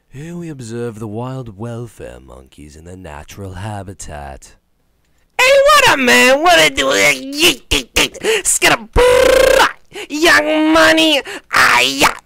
Here we observe the wild welfare monkeys in their natural habitat. Hey, what up, man? What it do? Skittle, young money. Ah, yeah.